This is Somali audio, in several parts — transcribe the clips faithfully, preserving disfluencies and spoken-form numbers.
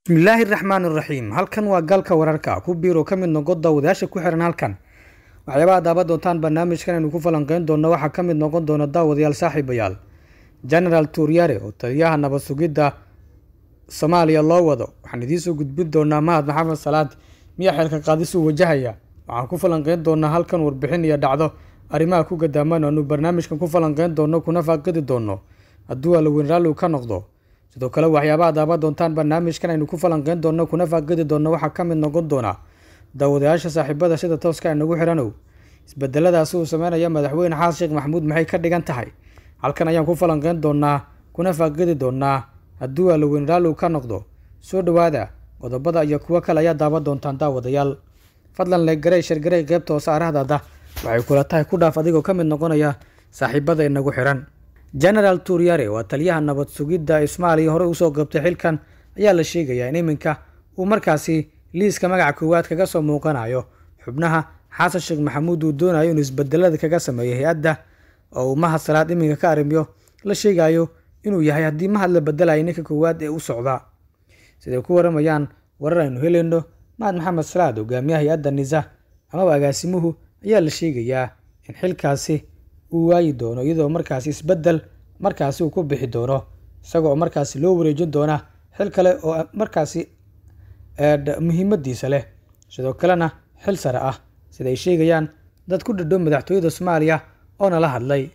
Bismillahir Rahmanir Rahiim. Halkan waa galka wararka ku biiro ka mid noqon daawadayaasha ku xiran halkan. Waxyaabaha daabaad doontaan barnaamijkan inuu ku falanqeyn doono waxa ka mid noqon doona daawadayaal saaxiibayaal. General Turyare oo taliyaha nabad sugidda Soomaaliya loo wado. Waxaan idiin soo gudbin doonaa Mahad Maxamed Salaad miya xilka qaadis uu wajahaya. Waxaan ku falanqeyn doonaa halkan warbixin iyo dhacdo arrimaha ku gadaaman oo barnaamijkan ku falanqeyn doono kuna faaqidi doono. Hadduu la weyn raali ka noqdo sidoo kale waxyaabaha daabaad doontaan barnaamijkan aynu ku falanqeyn doono kuna faaqidi doono waxa ka mid noqon doona daawadayaasha saaxiibada sida tooska ah nagu xiranow isbedeladaas uu sameynaya madaxweyne xasan sheekh maxamuud maxay ka dhigan tahay halkan ayaan ku falanqeyn doonaa kuna faaqidi doonaa hadduu la weyn raali ka noqdo soo dhawaada qodobada iyo kuwa kale ayaa daabaad doontaan daawadayaal fadlan la garay shir garay qaybta oo saarahdaada waxay kula tahay ku dhaaf adigoo ka mid noqonaya saaxiibada inagu xiran. General Turyare waa taliyaha nabad sugidda Soomaaliya hore u soo qabtay xilkan ayaa la sheegayaa in iminka uu markaasi liiska magaca koowaad kaga soo muuqanayo xubnaha xasan sheekh maxamuud uu doonayo inuu isbedelada kaga sameeyo hay'adda oo Mahad Salaad iminka ka arrimiyo la sheegayo inuu yahay haddii Mahad la bedelayo ninka koowaad ee u socda sida ku waramayaan warar aynu helayno Mahad Maxamed Salaad hogaamiyaha hay'adda Niza ama agaasimuhu ayaa la sheegayaa in xilkaasi uu waayi doono iyadoo markaasi isbedel markaasi uu ku bixi doono isagoo markaasi loo wareejin doona xil kale oo markaasi ee muhiimadiisa leh sidoo kalena xil sare ah sida ay sheegayaan dad ku dhadhow madaxtooyada Soomaaliya oo la hadlay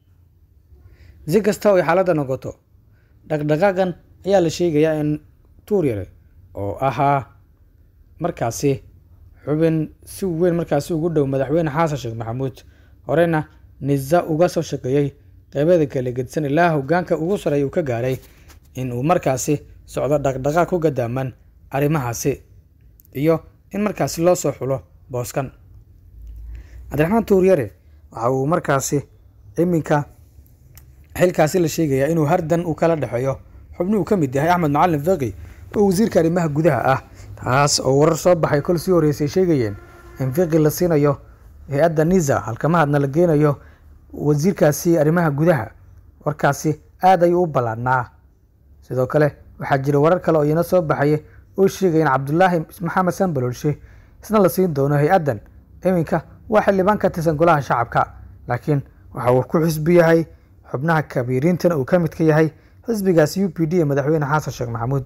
si kasta oo xaaladda noqoto dhaqdhaqaaqan ayaa la sheegayaa in Turyare oo ahaa markaasi xubin si weyn markaasi ugu dhow madaxweyne xasan sheekh maxamuud horena Niza uga soo shaqeeyay qaybada kala gedsan ilaa hoggaanka ugu sareeyo ka gaaray in uu markaasi socdo dhaqdhaqaaq ku gadaaman arrimahaasi iyo in markaasi loo soo xulo booskan. Cabdiraxmaan Turyare waxa uu markaasi iminka xilkaasi la sheegayaa inuu hardan u kala dhaxeeyo xubnuhu ka mid yahay Axmed Macalin Faqi oo wasiirka arrimaha gudaha ah taas oo warar soo baxay kol sii horeysay sheegayeen in Faqi la siinayo hay'adda Niza halka Mahadna la geenayo wasiirkaasi arrimaha gudaha warkaasi aad ay u balaadnaa sidoo kale waxaa jira warar kale oo ina soo baxay oo sheegay in Cabdullaahi Maxamed Sanbalolshe isna la siin doono hay'addan iminka waa xildhibaan ka tirsan golaha shacabka laakiin waxa uu ku xisbi yahay xubnaha kabiiriintan uu ka mid ka yahay xisbigaasi U P D ee madaxweyne xasan sheekh maxamuud.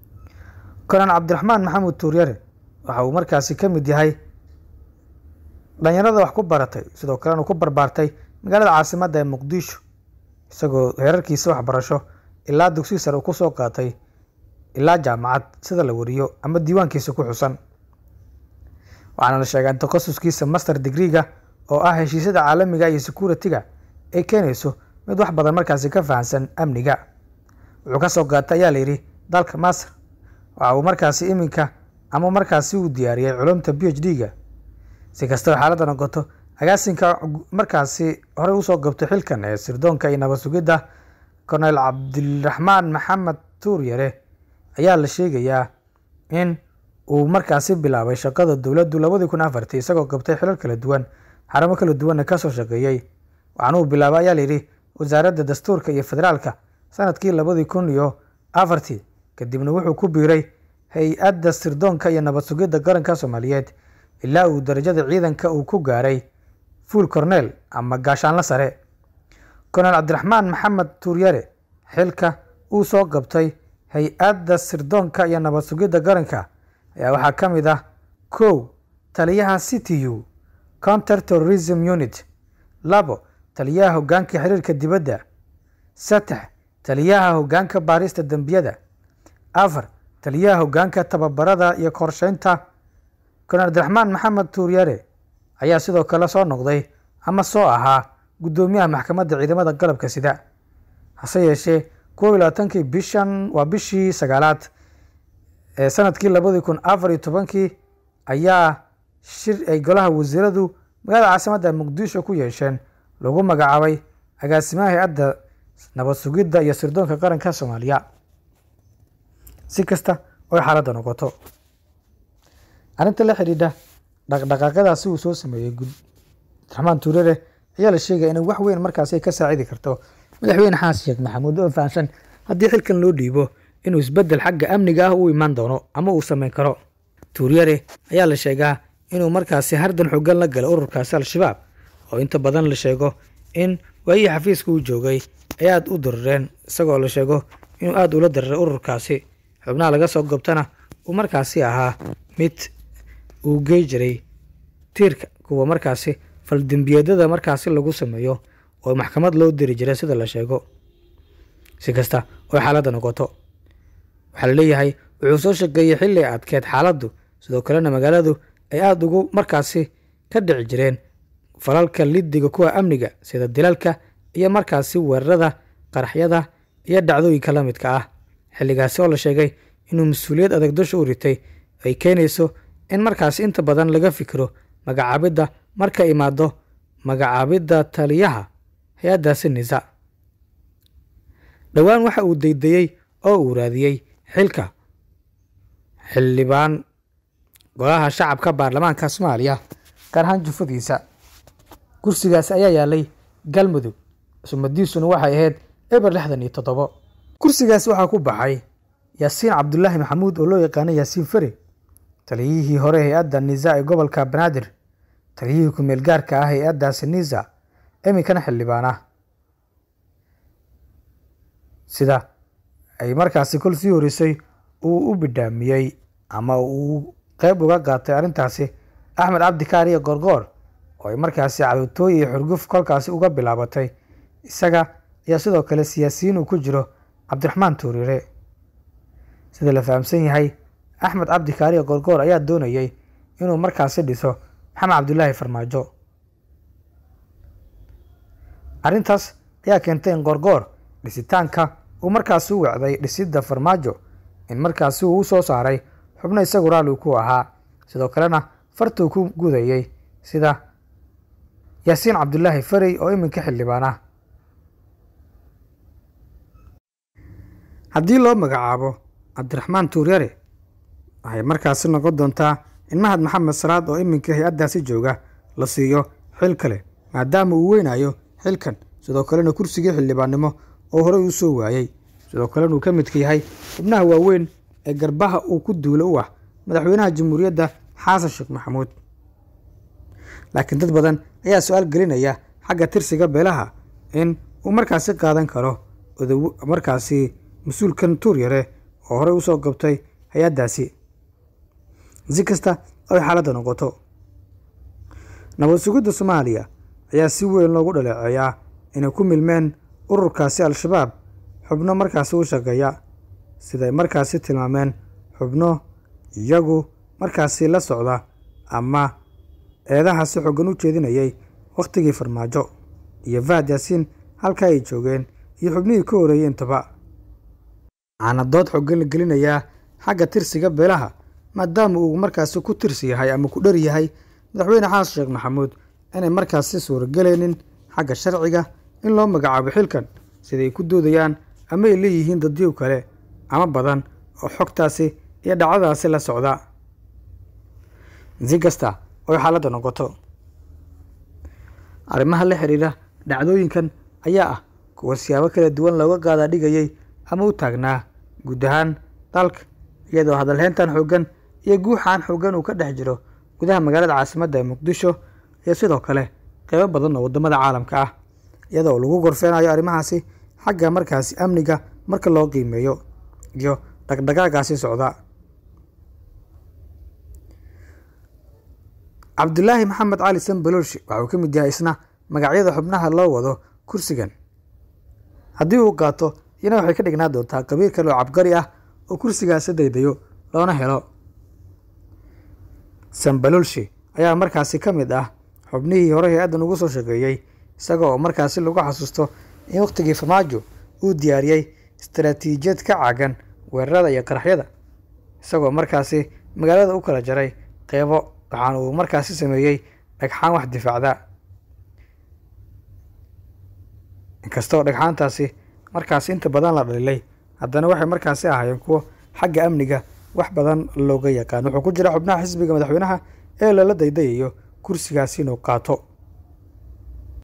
Koran Cabdiraxmaan Maxamuud Turyare waxa uu markaasi ka mid yahay dhalinyarada wax ku baratay sidoo kale uu ku barbaartay magaalada caasimadda ee Muqdisho isagoo heerarkiisa waxbarasho ilaa dugsiga sare ku soo qaatay ilaa jaamacad sida la wariyo ama diiwaankiisa ku xusan waxaana la sheegay in takhasuskiisa master degree-ga oo ah heshiisyada caalamiga iyo security-ga ay keenayso mid wax badan markaasi ka fahansan amniga wuxuu ka soo qaatay ayaa la yidhi dalka Masar waxa uu markaasi iminka ama markaasi uu diyaariyay culumta P H D-ga si kastaba xaaladda noqoto agaasinka markaasi hore u soo qabtay xilkan ee sirdoonka iyo nabad sugidda Colonel Cabdiraxmaan Maxamed Turyare ayaa la sheegayaa in uu markaasi bilaabay shaqada dowladdu laba kun iyo afar isagoo qabtay xilal kala duwan xarumo kala duwan ka soo shaqeeyay waxaana uu bilaabay ayaa la yidhi wasaaradda dastuurka iyo federaalka sanadkii laba kun iyo afar kadibna wuxuu ku biiray hay'adda sirdoonka iyo nabad sugidda qaranka Soomaaliyeed ilaa uu darajada ciidanka uu ku gaaray full colonel ama gaashaanle sare. Colonel Cabdiraxmaan Maxamed Turyare xilka uu soo qabtay hay'adda sirdoonka iyo nabad sugidda qaranka ayaa waxaa ka mid ah kow taliyaha C T U Counter Terrorism Unit labo taliyaha hoggaanka xiriirka dibadda saddex taliyaha hoggaanka baarista dambiyada afar taliyaha hoggaanka tababarada iyo qorsheynta. Colonel Cabdiraxmaan Maxamed Turyare ayaa sidoo kale soo noqday ama soo ahaa gudoomiyaha maxkamadda ciidamada qalabka sida hase yeeshee kow iyo labaatan bishan waa bishii sagaalaad ee sanadkii laba kun iyo afar iyo toban ayaa shir ay golaha wasiiradu magaalada caasimadda Muqdisho ku yeesheen lagu magacaabay agaasimaha hay'adda nabad sugidda iyo sirdoonka qaranka Soomaaliya. Si kasta oo xaaladda noqoto arrinta la xiriirta dhaqdhaqaaqadaasi uu soo sameeyay Cabdiraxmaan Turyare ayaa la sheegay in wax weyn markaasi ka saacidi karto madaxweyne xasan sheekh maxamuud oo faansan haddii xilkan loo dhiibo inuu isbeddel xagga amniga ah u imaan doono ama uu samayn karo. Tuuryare ayaa la sheegaa inuu markaasi hardan xooggan la galay ururkaasi al-shabaab oo inta badan la sheego in waayihii xafiiska uu joogay ay aad u dirreen, isagoo la sheego inuu aad ula diriray ururkaasi. xubnaha laga soo goobtana uu markaasi ahaa mid uu gey jiray tiirka kuwa markaasi faldambiyadada markaasi lagu sameeyo oo maxkamad loo diri jiray sida la sheego. si kasta oo xaaladda noqoto, waxaa la leeyahay wuxuu soo shaqeeyey xilli adkeed xaaladdu, sidoo kalena magaaladu ay aad ugu markaasi ka dhici jireen falalka liddiga kuwa amniga sida dilalka iyo markaasi weerarada, qaraxyada iyo dhacdooyinka la midka ah. xilligaasi oo la sheegay inuu mas-uuliyad adag dusha u ritay ay keenayso in markaasi inta badan laga fikiro magacaabidda marka imaado magacaabidda taliyaha hay-addaasi nisa. dhowaan waxa uu daydayey oo uu raadiyey xilka xildhibaan golaha shacabka baarlamaanka Soomaaliya gaar ahaan jufadiisa. kursigaasi ayaa yaalay Galmudug, sumadiisuna waxay ahayd eber lixdan iyo toddoba. kursigaasi waxaa ku baxay Yaasiin Cabdullaahi Maxamuud oo loo yaqaanay Yaasiin Fari, taliyihii hore hay-adda nisa ee gobolka Banaadir, taliyihii ku meel gaarka ah hay-addaasi nisa, iminkana xildhibaan ah. sida ay markaasi kol sii horisay uu u bidhaamiyey ama uu qayb uga qaatay arrintaasi Axmed Cabdi Kaariye Goorgoor oo ay markaasi cadowtooy iyo xurguf kolkaasi uga bilaabatay. isaga ayaa sidoo kale siyaasiyiin uu ku jiro Cabdiraxmaan Tuuryare. sida la fahamsan yahay, Axmed Cabdi Kaariye Goorgoor ayaa doonayay inuu markaasi dhiso Maxamed Cabdullaahi Farmaajo. arrintaas ayaa keentay in Goorgoor dhisitaanka uu markaasi u wacday dhisidda Farmaajo, in markaasi uu soo saaray xubno isagu raalli ku ahaa, sidoo kalena fartuu ku gudayay sida Yaasiin Cabdullaahi Fari oo iminka xildhibaan ah. haddii loo magacaabo Cabdiraxmaan Tuuryare, waxay markaasi noqon doontaa in Mahad Maxamed Salaad oo iminka hay-addaasi jooga la siiyo xil kale maadaama uu weynayo xilkan, sidoo kalena kursigii xildhibaannimo oo horey u soo waayey, sidoo kalena uu ka midka yahay xubnaha waaweyn ee garbaha uu ku duulo u ah madaxweynaha jamhuuriyadda Xasan Sheekh Maxamuud. laakiin dad badan ayaa su-aal gelinaya xagga tirsiga beelaha in uu markaasi qaadan karo odow markaasi mas-uulkan Tuuryare oo horey u soo gobtay hay-addaasi. si kasta oo xaaladda noqoto, nabad sugidda Soomaaliya ayaa si weyn loogu dhaleeceeyaa inay ku milmeen ururkaasi al-shabaab xubno markaasi u shaqeeya, siday markaasi tilmaameen xubno iyagu markaasi la socda ama eedaha si xoogan u jeedinayay wakhtigii Farmaajo iyo Fahad Yaasiin halka ay joogeen iyo xubnihii ka horeeyay intaba. waxaana dood xoogan la gelinayaa xagga tirsiga beelaha maadaama uu markaasi ku tirsi yahay ama ku dhari yahay madaxweyne Xasan Sheekh Maxamuud inay markaasi suuragelaynin xagga sharciga in loo magacaabo xilkan, siday ku doodayaan ama ay leeyihiin dadyo kale ama badan oo xogtaasi iyo dhacdadaasi la socda. si kasta oo xaaladda noqoto, arrimaha la xiriira dhacdooyinkan ayaa ah kuwa siyaabo kala duwan looga qaadaa dhigayay ama u taagnaa guud ahaan dalka, iyadoo hadalheyntan xooggan iyo guuxaan xooggan uu ka dhex jiro gudaha magaalada caasimadda ee Muqdisho iyo sidoo kale qaybo badan oo wadamada caalamka ah, iyadoo lagu gorfeenayo arrimahaasi xagga markaasi amniga marka loo qiimeeyo iyo dhaqdhaqaaqaasi socda. Cabdullaahi Maxamed Cali Sanbalolshe waxa uu ka mid yahay isna magacyada xubnaha loo wado kursigan. haddii uu qaato, iyana waxay ka dhignaa doontaa qabiil kale oo cabgari ah oo kursigaasi daydayo loona helo. Sanbalolshe ayaa markaasi ka mid ah xubnihii hore hay-addan ugu soo shaqeeyey, isagoo oo markaasi lagu xasuusto in wakhtigii Farmaajo uu diyaariyey istaraatiijiyad ka caagan weerarada iyo qaraxyada, isagoo markaasi magaalada u kala jaray qeybo, waxaana uu markaasi sameeyey dhagxaan wax difaacda. inkastoo dhagxaantaasi markaasi inta badan la dhalilay, haddana waxay markaasi ahaayeen kuwo xagga amniga wax badan looga yaqaan. wuxuu ku jira xubnaha xisbiga madaxweynaha ee lala daydayayo kursigaasi inuu qaato.